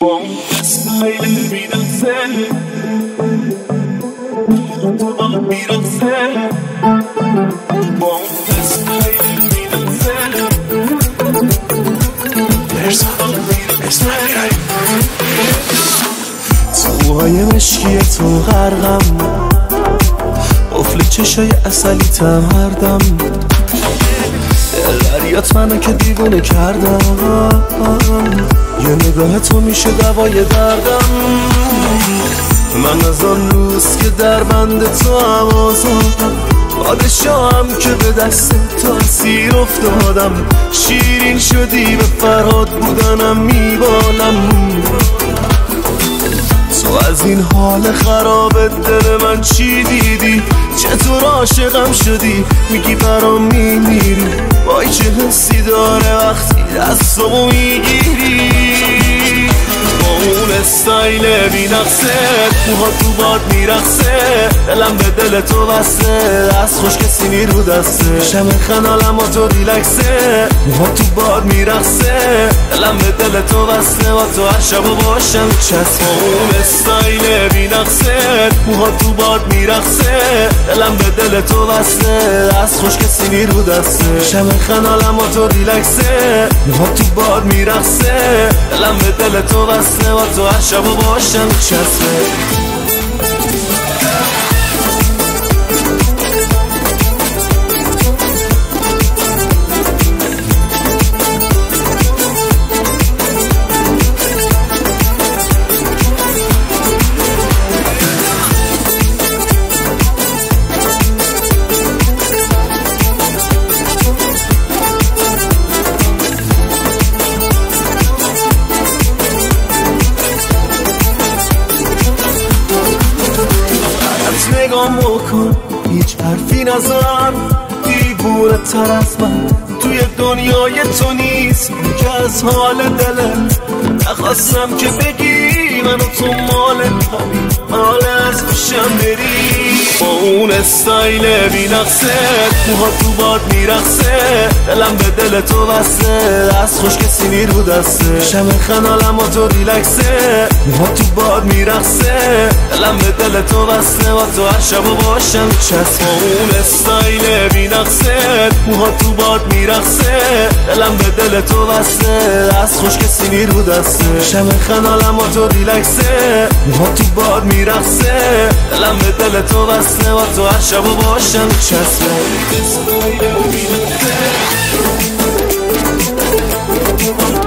با اون استایل بی‌نقصه تو با میرسه با اون استایل بی‌نقصه توهای مشکی تو غرقم افل چشای اصلی تم هر دم دریات منو که دیوونه کردم یه نگاه تو میشه دوای دردم من از آن روز که در بند تو هم آزادم پادشاهم که به دست تو اسیر افتادم شیرین شدی به فرهاد بودنم میبالم تو از این حال خراب دل من چی دیدی چطور عاشقم شدی میگی برام میمیری وای چه حسی داره وقتی دستمو میگیری با اون استایل بی‌نقصه موها تو باد میرقصه دلم به دل تو بسته از خوش کسی نیرو دسته شم خنالم و تو ریلکسه موها تو باد میرقصه دلم به دل تو بسته و تو هر شب باشم چسب با اون استایل بی‌نقصه موها تو باد میرقصه دلم به دل تو بسته از خوش کسی نیرو دسته شم خنالم و تو ریلکسه موها تو باد میرقصه دلم به دل تو بسته و تو هر شب باشم چسبه نگام بکن هیچ حرفی نزن دیوونه تر از من توی دنیای تو نیست که از حال دلم نخواستم که بگی من و تو مال همین مال از پیشم بری با اون استایل بی‌نقصه موها تو باد میرقصه دلم به دل تو بسته از خوش کسی نیرو دسته شم خنالم و تو ریلکسه موها تو باد میرقصه دلم به دل تو بسته و تو هر شب باشم چسب با اون استایل بی‌نقصه موها تو باد میرقصه دلم به دل تو بسته از خوش کسی نیرو دسته شم خنالم و تو ریلکسه موها تو باد میرقصه دلم به دل تو بسته و تو هر شب باشم چسبه